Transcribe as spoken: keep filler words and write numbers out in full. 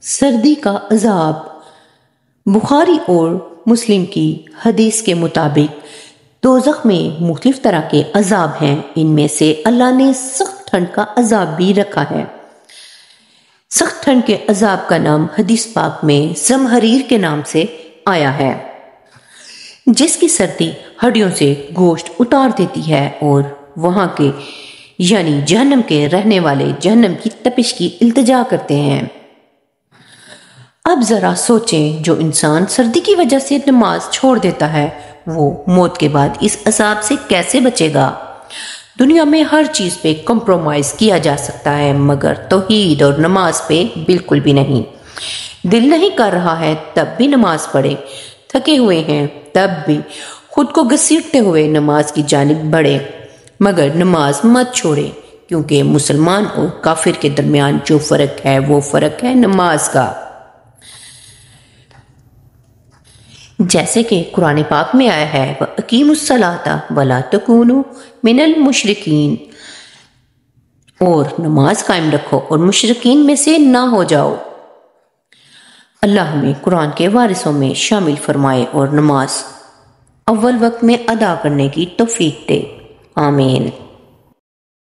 سردی کا عذاب۔ بخاری اور مسلم کی حدیث کے مطابق دوزخ میں مختلف طرح کے عذاب ہیں۔ ان میں سے اللہ نے سخت ٹھنڈ کا عذاب بھی رکھا ہے۔ سخت ٹھنڈ کے عذاب کا نام حدیث پاک میں زمہریر کے نام سے آیا ہے، جس کی سردی ہڈیوں سے گوشت اتار دیتی ہے اور وہاں کے یعنی جہنم کے رہنے والے جہنم کی تپش کی التجا کرتے ہیں۔ اب ذرا سوچیں، جو انسان سردی کی وجہ سے نماز چھوڑ دیتا ہے وہ موت کے بعد اس عذاب سے کیسے بچے گا؟ دنیا میں ہر چیز پہ کمپرومائز کیا جا سکتا ہے مگر توحید اور نماز پہ بالکل بھی نہیں۔ دل نہیں کر رہا ہے تب بھی نماز پڑھے، تھکے ہوئے ہیں تب بھی خود کو گھسیٹتے ہوئے نماز کی جانب بڑھے، مگر نماز مت چھوڑے، کیونکہ مسلمان اور کافر کے درمیان جو فرق ہے وہ فرق ہے نماز کا۔ جیسے کہ قرآن پاک میں آیا ہے وَأَقِیمُوا الصَّلَاةَ وَلَا تَکُونُوا مِنَ الْمُشْرِکِینَ، اور نماز قائم رکھو اور مشرکین میں سے نہ ہو جاؤ۔ اللہ ہمیں قرآن کے وارثوں میں شامل فرمائے اور نماز اول وقت میں ادا کرنے کی توفیق دے، آمین۔